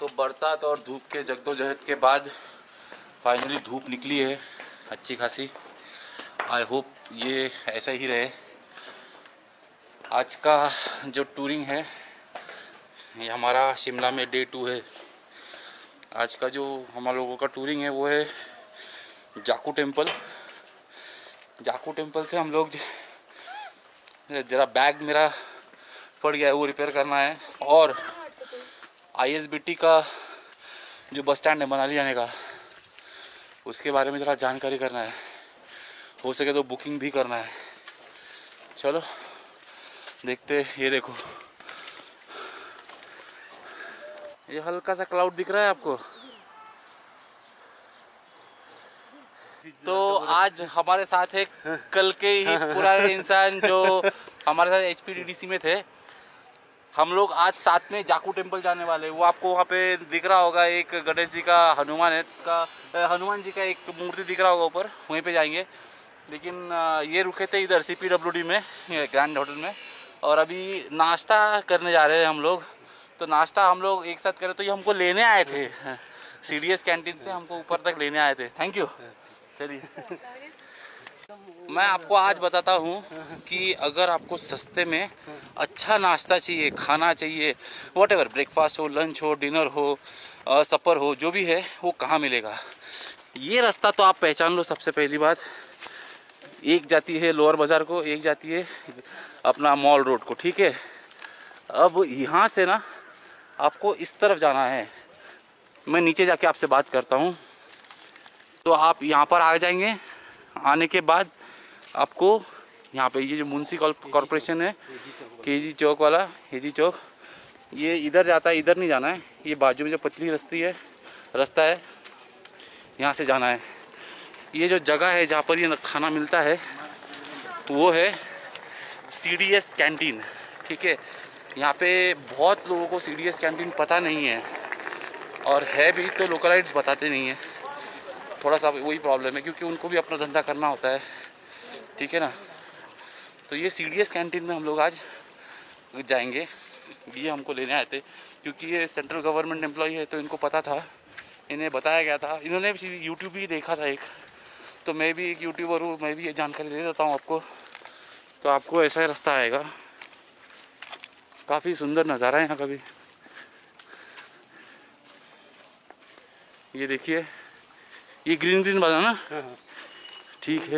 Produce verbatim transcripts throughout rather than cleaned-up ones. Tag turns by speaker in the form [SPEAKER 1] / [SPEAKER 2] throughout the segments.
[SPEAKER 1] तो बरसात और धूप के जद्दोजहद के बाद फाइनली धूप निकली है अच्छी खासी। आई होप ये ऐसा ही रहे। आज का जो टूरिंग है ये हमारा शिमला में डे टू है। आज का जो हमारे लोगों का टूरिंग है वो है जाकू टेम्पल। जाकू टेम्पल से हम लोग ज़रा बैग मेरा पड़ गया है वो रिपेयर करना है, और आई एस बी टी का जो बस स्टैंड है मनाली जाने का उसके बारे में ज़रा जानकारी करना है, हो सके तो बुकिंग भी करना है। चलो देखते। ये देखो ये हल्का सा क्लाउड दिख रहा है आपको। तो आज हमारे साथ है कल के ही पुराने इंसान जो हमारे साथ H P D D C में थे। हम लोग आज साथ में जाकू टेम्पल जाने वाले। वो आपको वहाँ पे दिख रहा होगा, एक गणेश जी का हनुमान है का हनुमान जी का एक मूर्ति दिख रहा होगा ऊपर, वहीं पे जाएंगे। लेकिन ये रुके थे इधर सी पी डब्ल्यू डी में, ग्रैंड होटल में, और अभी नाश्ता करने जा रहे हैं हम लोग। तो नाश्ता हम लोग एक साथ करें, तो ये हमको लेने आए थे सी डी एस कैंटीन से, हमको ऊपर तक लेने आए थे। Thank you. चलिए मैं आपको आज बताता हूँ कि अगर आपको सस्ते में अच्छा नाश्ता चाहिए, खाना चाहिए, व्हाटएवर, ब्रेकफास्ट हो, लंच हो, डिनर हो, सफ़र हो, जो भी है वो कहाँ मिलेगा। ये रास्ता तो आप पहचान लो। सबसे पहली बात, एक जाती है लोअर बाज़ार को, एक जाती है अपना मॉल रोड को, ठीक है। अब यहाँ से ना आपको इस तरफ जाना है। मैं नीचे जाके आपसे बात करता हूँ। तो आप यहाँ पर आ जाएंगे। आने के बाद आपको यहाँ पे ये जो मुंशी कॉरपोरेशन है, के जी चौक वाला, के जी चौक, ये इधर जाता है, इधर नहीं जाना है। ये बाजू में जो पतली रस्ती है रास्ता है, यहाँ से जाना है। ये जो जगह है जहाँ पर ये खाना मिलता है वो है सी डी एस कैंटीन, ठीक है। यहाँ पे बहुत लोगों को सी डी एस कैंटीन पता नहीं है, और है भी तो लोकलाइट्स बताते नहीं हैं। थोड़ा सा वही प्रॉब्लम है, क्योंकि उनको भी अपना धंधा करना होता है, ठीक है ना। तो ये सी डी एस कैंटीन में हम लोग आज जाएंगे। ये हमको लेने आए थे क्योंकि ये सेंट्रल गवर्नमेंट एम्प्लॉई है, तो इनको पता था, इन्हें बताया गया था। इन्होंने यूट्यूब भी देखा था एक, तो मैं भी एक यूट्यूबर हूँ, मैं भी ये जानकारी दे देता हूँ आपको। तो आपको ऐसा ही रास्ता आएगा। काफ़ी सुंदर नज़ारा है यहाँ का भी। ये देखिए, ये ग्रीन ग्रीन वाला ना, ठीक है।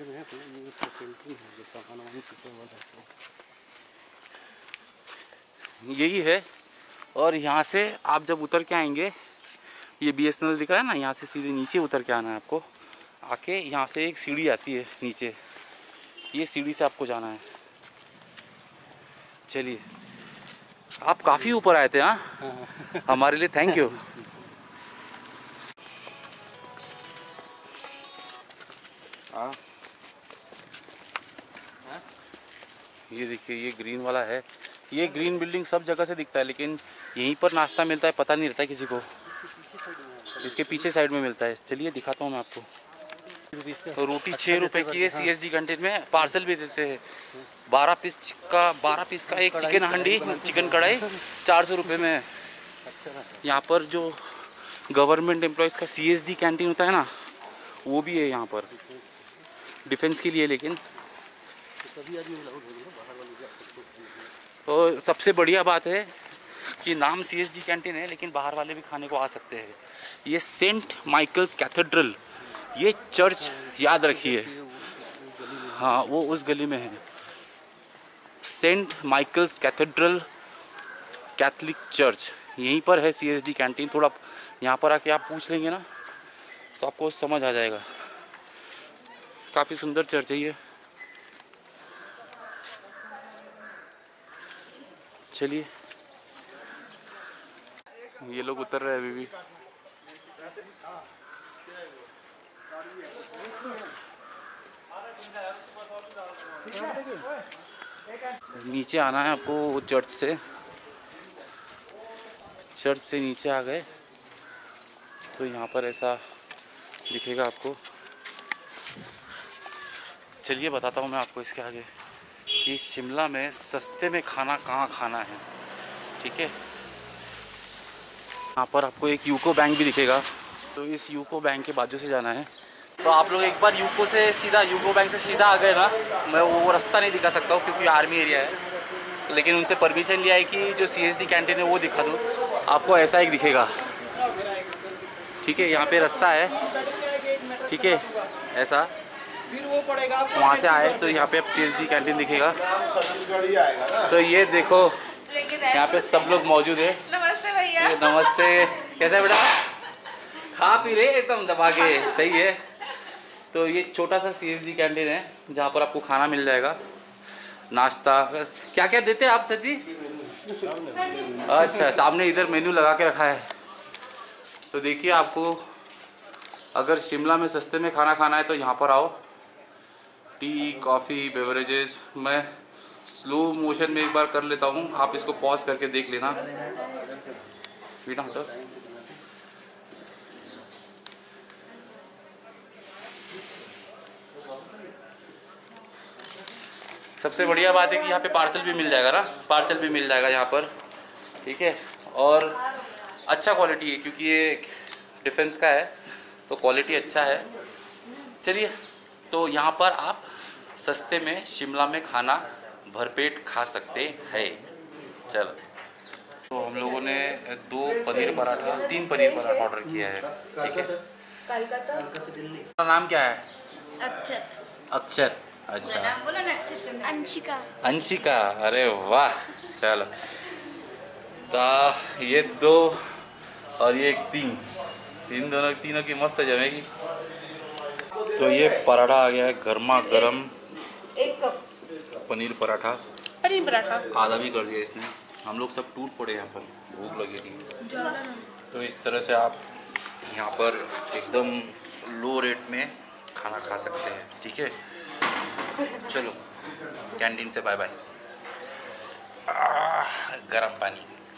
[SPEAKER 1] यही है। और यहाँ से आप जब उतर के आएंगे, ये बी एस एन एल दिख रहा है ना, यहाँ से सीधे नीचे उतर के आना है आपको। आके यहाँ से एक सीढ़ी आती है नीचे, ये सीढ़ी से आपको जाना है। चलिए, आप काफ़ी ऊपर आए थे। हाँ, हमारे लिए थैंक यू। हाँ, ये देखिए, ये ग्रीन वाला है। ये ग्रीन बिल्डिंग सब जगह से दिखता है, लेकिन यहीं पर नाश्ता मिलता है पता नहीं रहता किसी को। इसके पीछे साइड में मिलता है। चलिए दिखाता हूँ मैं आपको। तो रोटी छः रुपए की है सी एस डी कैंटीन में। पार्सल भी देते हैं। बारह पीस का बारह पीस का एक चिकन हांडी, चिकन कढ़ाई चार सौ रुपये में। यहाँ पर जो गवर्नमेंट एम्प्लॉयज़ का सी एस डी कैंटीन होता है ना, वो भी है यहाँ पर, डिफेंस के लिए। लेकिन तो सबसे बढ़िया बात है कि नाम सी एस डी कैंटीन है, लेकिन बाहर वाले भी खाने को आ सकते हैं। ये सेंट माइकल्स कैथेड्रल, ये चर्च याद रखिए। हाँ, वो उस गली में है, Saint Michael's cathedral Catholic church, यहीं पर है सी एस डी कैंटीन। थोड़ा यहाँ पर आके आप पूछ लेंगे ना तो आपको समझ आ जाएगा। काफ़ी सुंदर चर्च है ये। चलिए, ये लोग उतर रहे हैं अभी भी। नीचे आना है आपको चर्च से। चर्च से नीचे आ गए तो यहाँ पर ऐसा दिखेगा आपको। चलिए बताता हूँ मैं आपको इसके आगे कि शिमला में सस्ते में खाना कहाँ खाना है, ठीक है। यहाँ पर आपको एक यूको बैंक भी दिखेगा, तो इस यूको बैंक के बाजू से जाना है। तो आप लोग एक बार यूको से सीधा यूको बैंक से सीधा आ गए ना, मैं वो रास्ता नहीं दिखा सकता हूँ क्योंकि आर्मी एरिया है, लेकिन उनसे परमिशन लिया है कि जो सी एस डी कैंटीन है वो दिखा दूँ। आपको ऐसा एक दिखेगा, ठीक है, यहाँ पे रास्ता है, ठीक है, ऐसा
[SPEAKER 2] फिर वो पड़ेगा
[SPEAKER 1] वहाँ से आए तो यहाँ पे अब सी एस डी कैंटीन दिखेगा। तो ये देखो यहाँ पे सब लोग मौजूद है।
[SPEAKER 3] नमस्ते भैया।
[SPEAKER 1] नमस्ते, कैसा है बेटा? खा पी रहे एकदम दबा के, सही है। तो ये छोटा सा सी एस डी कैंटीन है जहाँ पर आपको खाना मिल जाएगा, नाश्ता। क्या क्या देते हैं आप सर जी? अच्छा, सामने इधर मेन्यू लगा के रखा है। तो देखिए, आपको अगर शिमला में सस्ते में खाना खाना है तो यहाँ पर आओ। टी, कॉफ़ी, बेवरेजेस मैं स्लो मोशन में एक बार कर लेता हूँ, आप इसको पॉज करके देख लेना। बेटा हटो। सबसे बढ़िया बात है कि यहाँ पे पार्सल भी मिल जाएगा ना, पार्सल भी मिल जाएगा यहाँ पर, ठीक है। और अच्छा क्वालिटी है क्योंकि ये डिफेंस का है तो क्वालिटी अच्छा है। चलिए, तो यहाँ पर आप सस्ते में शिमला में खाना भरपेट खा सकते हैं। चलो, तो हम लोगों ने दो पनीर पराठा, तीन पनीर पराठा ऑर्डर किया है, ठीक है। कलकत्ता। नाम क्या है?
[SPEAKER 3] अक्षत।
[SPEAKER 1] अक्षत, अच्छा।
[SPEAKER 3] नाम बोलो ना, अक्षत। अंशिका।
[SPEAKER 1] अंशिका, अरे वाह। चलो, तो ये दो और ये एक तीन, तीन दोनों तीनों की मस्त जमेगी। तो ये पराठा आ गया है गर्मा गर्म,
[SPEAKER 3] एक कप
[SPEAKER 1] पनीर पराठा,
[SPEAKER 3] पनीर पराठा
[SPEAKER 1] आधा भी कर दिया इसने। हम लोग सब टूट पड़े यहाँ पर, भूख लगी थी। तो इस तरह से आप यहाँ पर एकदम लो रेट में खाना खा सकते हैं, ठीक है। चलो, कैंटीन से बाय बाय। गरम पानी।